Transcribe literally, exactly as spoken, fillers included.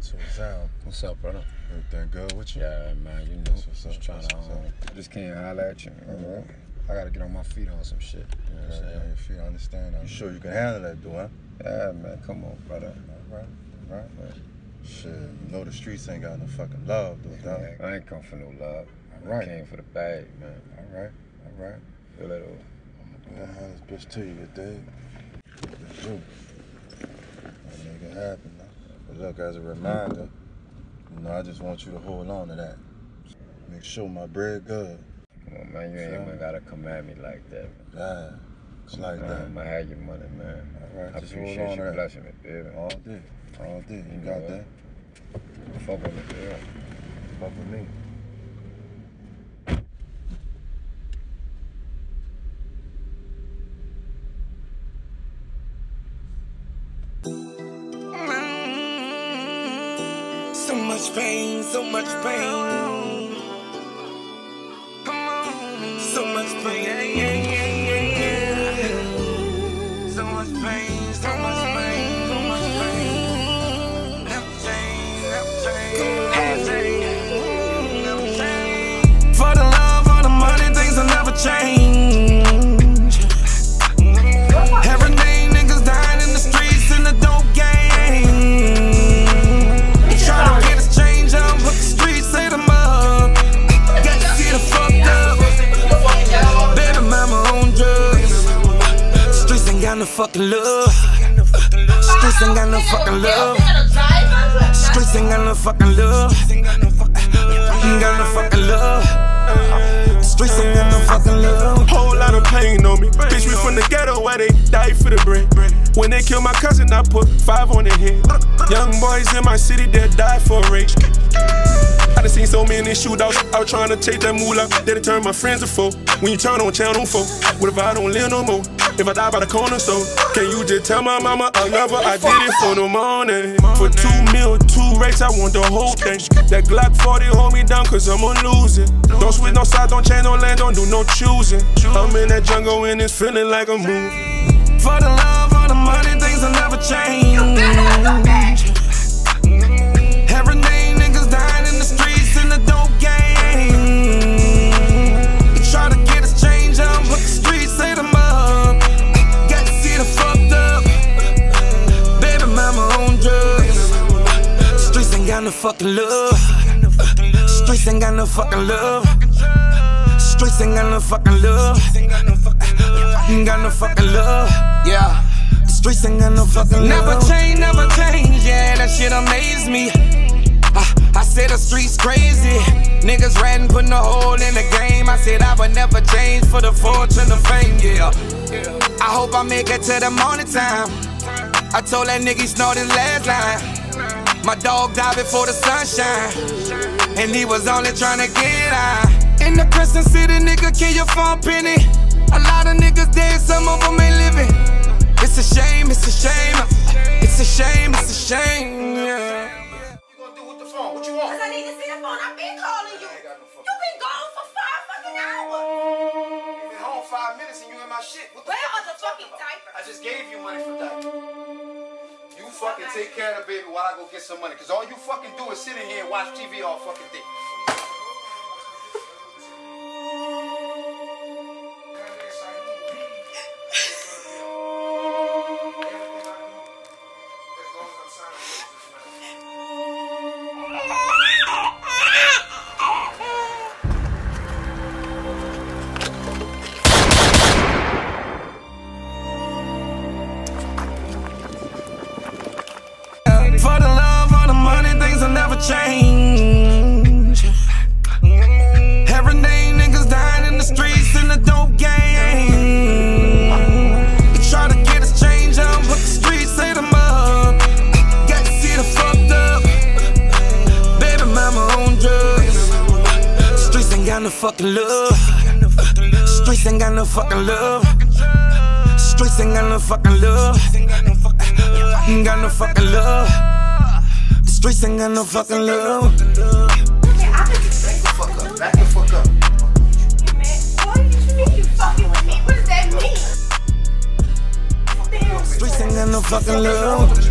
So what's up? What's up, brother? Everything good with you? Yeah, man, you know. That's what's up. Just trying That's to, what's um, up. just can't holler at you. You know? Mm-hmm. I gotta get on my feet on some shit. You know what I'm saying? Your feet, I understand. You sure you can handle that, though, huh? Yeah, man, come on, brother. All right, all right, man. Shit, you know the streets ain't got no fucking love, though, dog. Yeah, I ain't come for no love. All right. I came for the bag, man. All right, all right. Feel it all. I'm gonna go hand this bitch to you, you dig? That's you. That make it happen, now. But look, as a reminder, you know, I just want you to hold on to that. Make sure my bread good. Come on, man, you ain't Sure. even gotta come at me like that. Yeah, it's Come like on, that. man, I'ma have your money, man. All right, I just hold appreciate on to you that. blessing me, baby. All day, all day. You You got know that? Fuck with me, baby. Fuck with me. So much pain, so much pain. Come on. So much pain, yeah, yeah, yeah, yeah. So much pain, so much pain, so much pain. Never change, never change, never change, never change. For the love, for the money, things will never change. Every day, niggas dying in the streets in the dope game. Try to get us change up, but the streets say them up. Got to see the fucked up. Baby mama on drugs. Streets ain't got no fucking love. Streets ain't got no fucking love. Streets ain't got no fucking love. Ain't got no fucking love. Streets ain't got no fucking love. Whole lot of pain on me. Bitch, we from the ghetto where they die for the bread. When they kill my cousin, I put five on their head. Young boys in my city that die for a race. I done seen so many shootouts. I was trying to take that moolah. Then it turned my friends to foe. When you turn on channel four, what if I don't live no more? If I die by the corner store, can you just tell my mama I love her? I did it for the money. For two mil, two rates, I want the whole thing. That Glock forty hold me down cause I'm gonna lose it. Don't switch no side, don't change no land, don't do no choosing. I'm in that jungle and it's feeling like a movie. For the love, for the money, things will never change. Every day, niggas dying in the streets in the dope game. You try to get us change up, but the streets say them up. Got to see the fucked up. Baby mama on drugs. Streets ain't got no fucking love. Streets ain't got no fucking love. Streets ain't got no fucking love. Ain't got no fucking love. Yeah. The streets ain't got no fucking love. Never change, never change. Yeah, that shit amaze me. I, I said the streets crazy. Niggas ratting, putting a hole in the game. I said I would never change for the fortune of fame. Yeah. I hope I make it to the morning time. I told that nigga he snorted his last line. My dog died before the sunshine, and he was only trying to get high. In the Crescent City, nigga, kill you for a penny. A lot of niggas dead, some of them ain't living. It's a shame, it's a shame. It's a shame, it's a shame. Yeah. You gonna do with the phone? What you want? Cause I need to see the phone. I've been calling you. I ain't got no phone. You been gone for five fucking hours. You been home five minutes and you in my shit. What the Where fuck are the you talking fucking about? diapers? I just gave you money for diapers. You fucking take care of the baby while I go get some money. Cause all you fucking do is sit in here and watch T V all fucking day. For the love, for the money, things will never change. Every day, niggas dying in the streets in the dope game. You try to get us change up, but the streets say them up. Got to see the fucked up. Baby mama on drugs. Streets ain't got no fucking love. Streets ain't got no fucking love. Streets ain't got no fucking love. Ain't got no fucking love. The streets ain't got no fucking love. Back the fuck up. Back the fuck up. What do you mean you fucking with me? What does that mean? Streets ain't got no fucking love.